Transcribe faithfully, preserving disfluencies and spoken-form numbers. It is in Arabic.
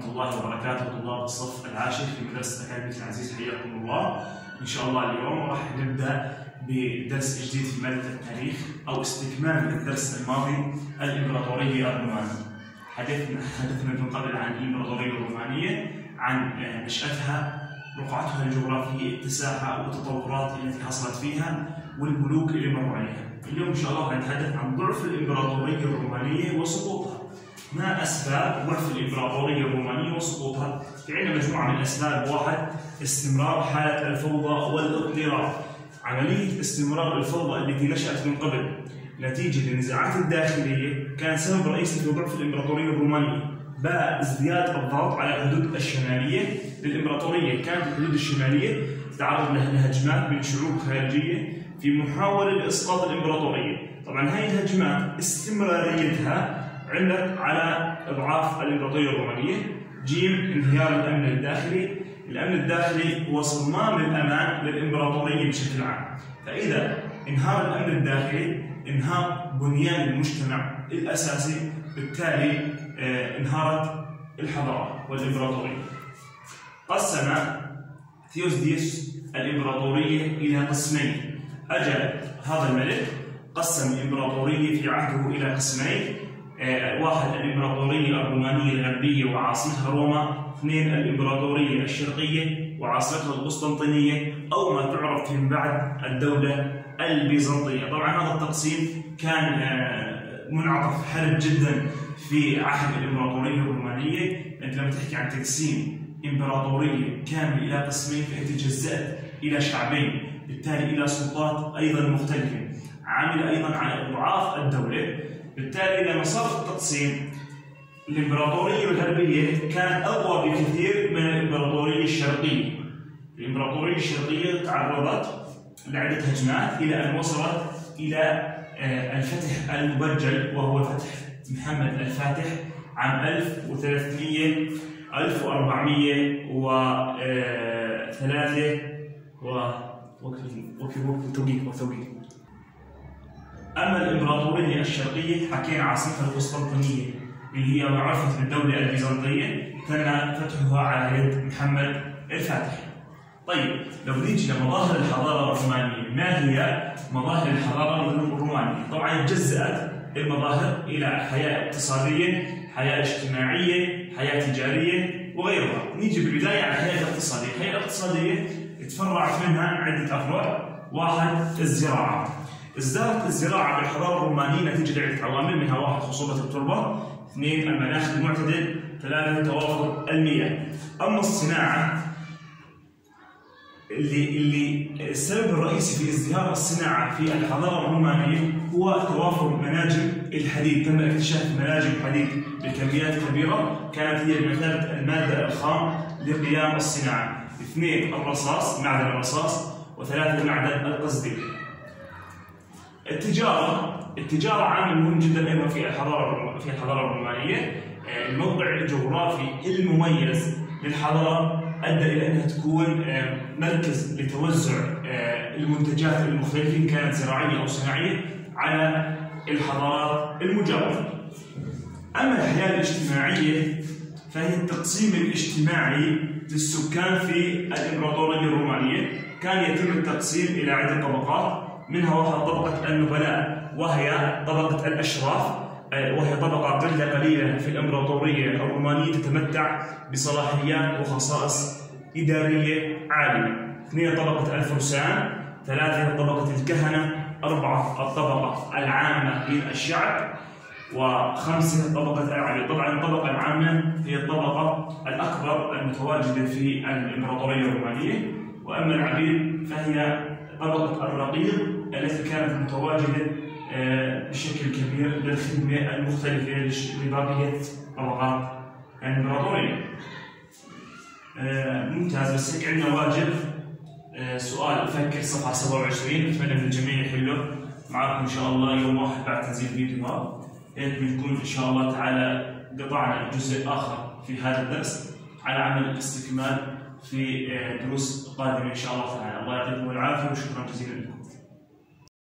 ورحمة الله وبركاته. طلاب الصف العاشر في مدرسة أكاديمية العزيز، حياكم الله. إن شاء الله اليوم راح نبدأ بدرس جديد في مادة التاريخ أو استكمال الدرس الماضي، الإمبراطورية الرومانية. حدثنا حدثنا من قبل عن الإمبراطورية الرومانية، عن نشأتها، رقعتها الجغرافية، اتساعها والتطورات التي حصلت فيها والملوك اللي مروا عليها. اليوم إن شاء الله نتحدث عن ضعف الإمبراطورية الرومانية وسقوطها. ما أسباب ضعف الإمبراطورية الرومانية وسقوطها؟ في عندنا مجموعة من الأسباب. واحد، استمرار حالة الفوضى والاضطراب. عملية استمرار الفوضى التي نشأت من قبل نتيجة للنزاعات الداخلية كان سبب رئيسي في ضعف الإمبراطورية الرومانية. باء ازدياد الضغط على الحدود الشمالية للإمبراطورية. كانت الحدود الشمالية تتعرض لهجمات من شعوب خارجية في محاولة لإسقاط الإمبراطورية. طبعا هذه الهجمات استمراريتها عندك على إضعاف الإمبراطورية الرومانية. جيم، انهيار الأمن الداخلي. الأمن الداخلي هو صمام الأمان للإمبراطورية بشكل عام. فإذا انهار الأمن الداخلي انهار بنيان المجتمع الأساسي، بالتالي اه انهارت الحضارة والإمبراطورية. قسم ثيوديوس الإمبراطورية إلى قسمين. أجل هذا الملك قسم الإمبراطورية في عهده إلى قسمين. اه واحد، الإمبراطورية الرومانية الغربية وعاصمتها روما. اثنين، الإمبراطورية الشرقية وعاصمتها القسطنطينية، أو ما تعرف فيما بعد الدولة البيزنطية. طبعا هذا التقسيم كان منعطف حرج جدا في عهد الإمبراطورية الرومانية. أنت لما تحكي عن تقسيم إمبراطورية كاملة إلى قسمين فهي تجزأت إلى شعبين، بالتالي إلى سلطات أيضا مختلفة، عامل أيضا على إضعاف الدولة. بالتالي لما صار التقسيم، الإمبراطورية الغربية كانت أقوى بكثير من الإمبراطورية الشرقية. الإمبراطورية الشرقية تعرضت لعدة هجمات إلى أن وصلت إلى الفتح المبجل، وهو فتح محمد الفاتح عام ألف وثلاثمئة ألف وأربعمئة وثلاثة وتوقيت وتوقيت. أما الإمبراطورية الشرقية حكينا عاصمتها القسطنطينية اللي هي معرفة بالدولة البيزنطية، تم فتحها على يد محمد الفاتح. طيب لو نيجي لمظاهر الحضارة الرومانية، ما هي مظاهر الحضارة الرومانية؟ طبعا تجزأت المظاهر إلى حياة اقتصادية، حياة اجتماعية، حياة تجارية وغيرها. نيجي بالبداية على الحياة الاقتصادية. الحياة الاقتصادية تفرعت منها عدة أفرع. واحد، الزراعة. ازدادت الزراعة بالحضارة الرومانية نتيجة لعدة عوامل، منها واحد، خصوبة التربة. اثنين، المناخ المعتدل. ثلاثة، توافر المياه. أما الصناعة اللي اللي السبب الرئيسي في ازدهار الصناعة في الحضارة الرومانية هو توافر مناجم الحديد. تم اكتشاف مناجم حديد بكميات كبيرة، كانت هي بمثابة المادة الخام لقيام الصناعة. اثنين، الرصاص، معدن الرصاص. وثلاثة، معدن القصدير. التجارة التجارة عامل مهم جدا أيضا في الحضارة في الحضارة الرومانية. الموقع الجغرافي المميز للحضارة أدى إلى أنها تكون مركز لتوزع المنتجات المختلفة، إن كانت زراعية أو صناعية، على الحضارات المجاورة. أما الحياة الاجتماعية فهي التقسيم الاجتماعي للسكان في الإمبراطورية الرومانية. كان يتم التقسيم إلى عدة طبقات، منها واحد، طبقة النبلاء، وهي طبقة الأشراف، وهي طبقة قلة قليلة في الإمبراطورية الرومانية تتمتع بصلاحيات وخصائص إدارية عالية. اثنين، طبقة الفرسان. ثلاثة، طبقة الكهنة. أربعة، الطبقة العامة للشعب. وخمسة، طبقة العبيد. طبعا الطبقة العامة هي الطبقة الأكبر المتواجدة في الإمبراطورية الرومانية، وأما العبيد فهي طبقة الرقيق التي كانت متواجدة بشكل كبير للخدمة المختلفة لبقية طبقات الإمبراطورية. ممتاز. بس هيك عندنا واجب سؤال فكر صفحة سبعة وعشرين، أتمنى من الجميع يحله معكم إن شاء الله يوم واحد بعد تنزيل الفيديو هذا. هيك بنكون إن شاء الله تعالى قطعنا جزء آخر في هذا الدرس على عمل الاستكمال في دروس قادمة إن شاء الله تعالى. الله يعطيكم العافية وشكرا جزيلا لكم.